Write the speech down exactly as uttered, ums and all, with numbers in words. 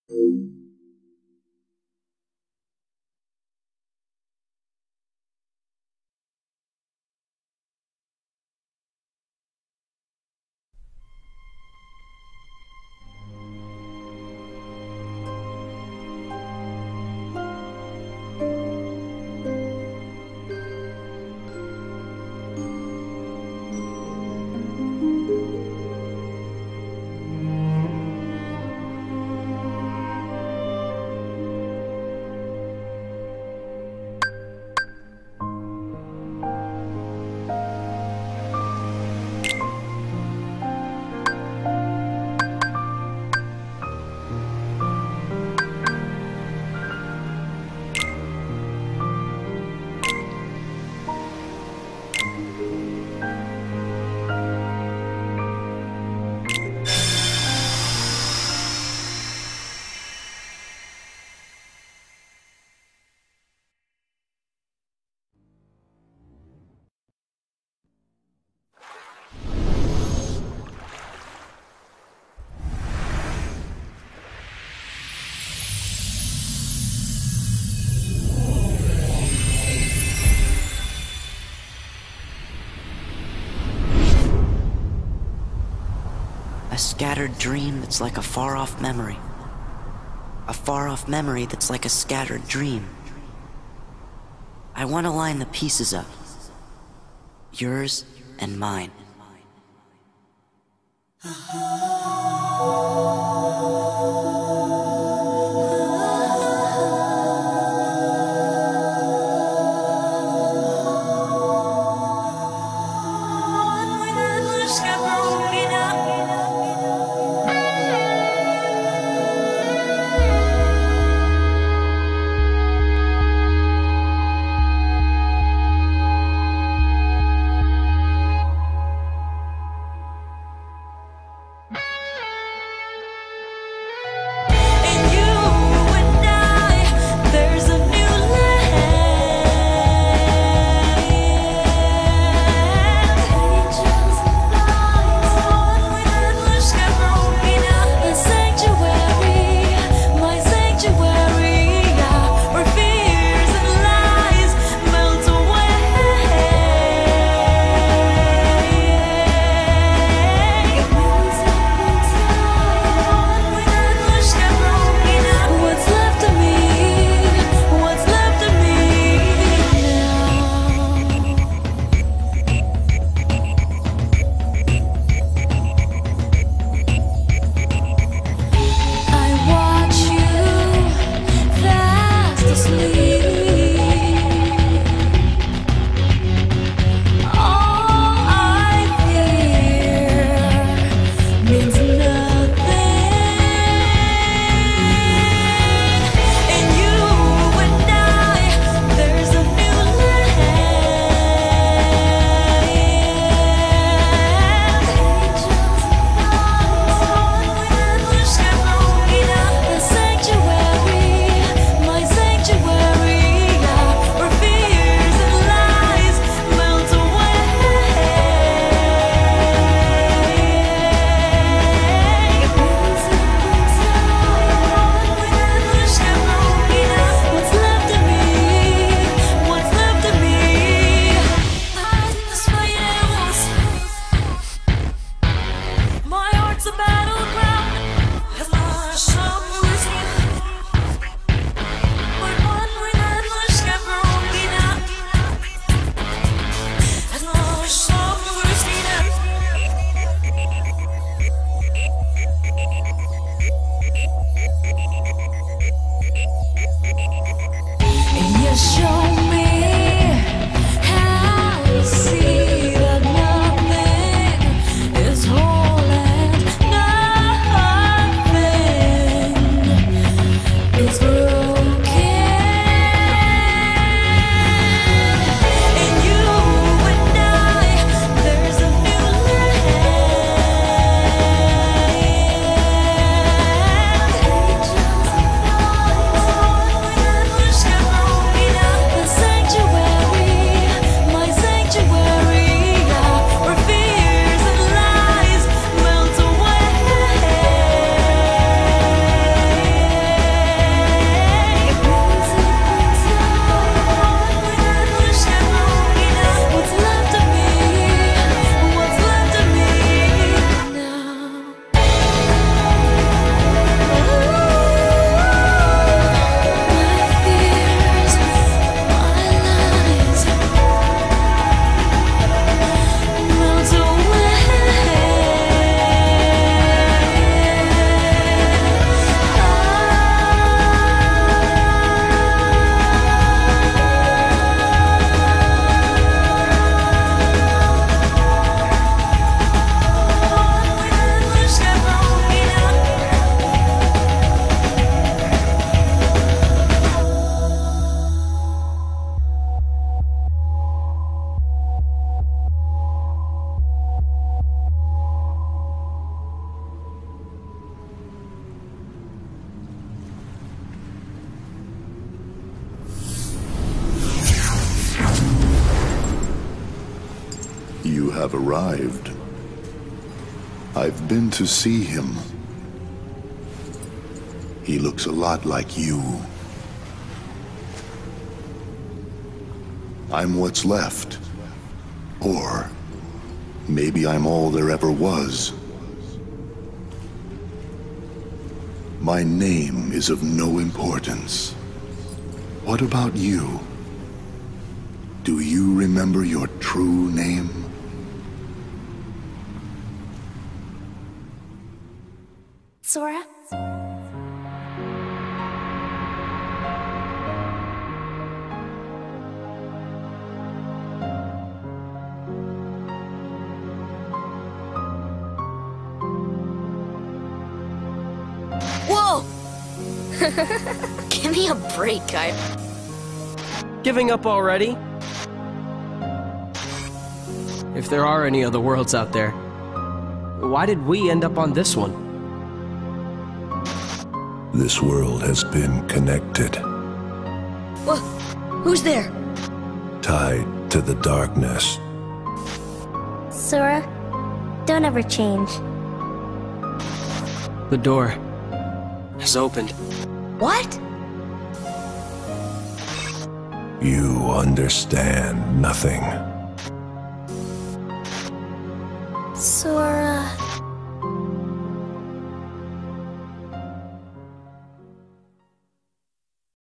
A scattered dream that's like a far-off memory. A far-off memory that's like a scattered dream. I want to line the pieces up. Yours and mine. have arrived. I've been to see him. He looks a lot like you. I'm what's left. Or maybe I'm all there ever was. My name is of no importance. What about you? Do you remember your true name? Sora? Whoa! Give me a break, guy. Giving up already? If there are any other worlds out there, why did we end up on this one? This world has been connected, Whoa! Who's there? tied to the darkness. Sora, don't ever change. The door has opened. What? You understand nothing.